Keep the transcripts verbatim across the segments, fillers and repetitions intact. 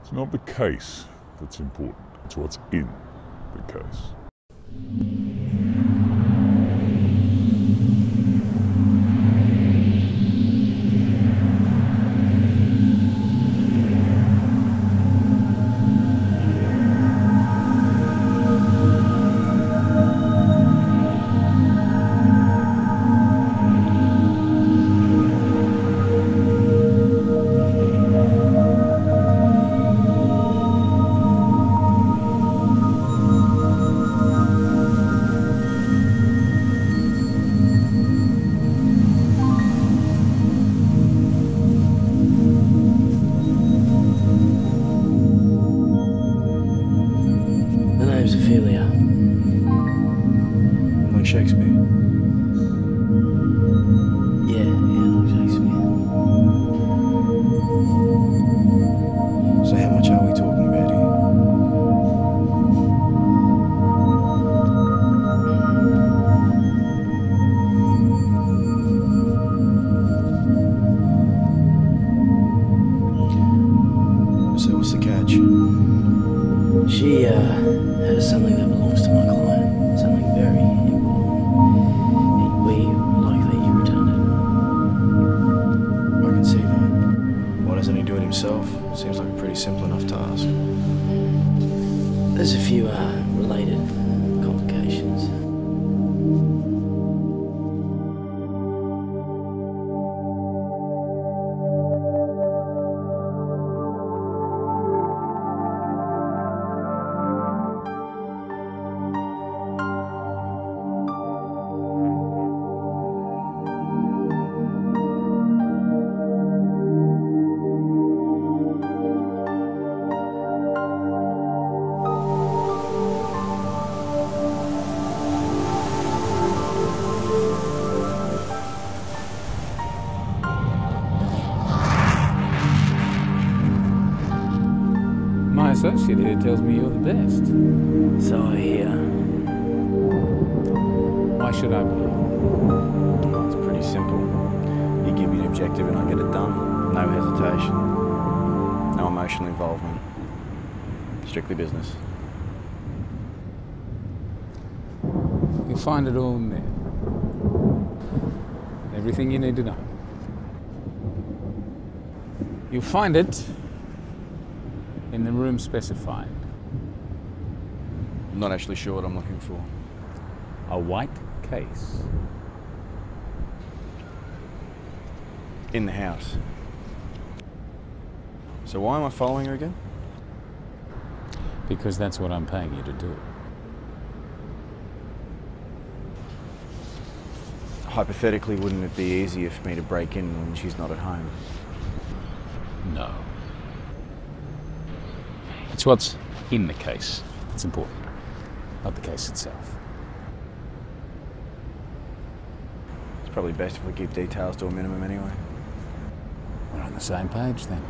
It's not the case that's important, it's what's in the case. Ophelia. Like Shakespeare? Yeah, yeah, like Shakespeare. So how much are we talking about here? So what's the catch? She, uh, has something that belongs to my client. Something very important. We like that you returned I can see that. Why doesn't he do it himself? Seems like a pretty simple enough task. it. There's a few, uh, related complications. My associate here tells me you're the best. So I hear. Why should I believe? It's pretty simple. You give me an objective and I get it done. No hesitation. No emotional involvement. Strictly business. You'll find it all in there. Everything you need to know. You'll find it in the room specified. I'm not actually sure what I'm looking for. A white case. In the house. So why am I following her again? Because that's what I'm paying you to do. Hypothetically, wouldn't it be easier for me to break in when she's not at home? No. It's what's in the case that's important, not the case itself. It's probably best if we keep details to a minimum anyway. We're on the same page then.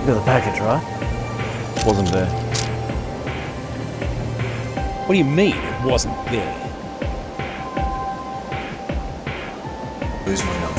You got the package, right? Wasn't there. What do you mean it wasn't there? Lose my number.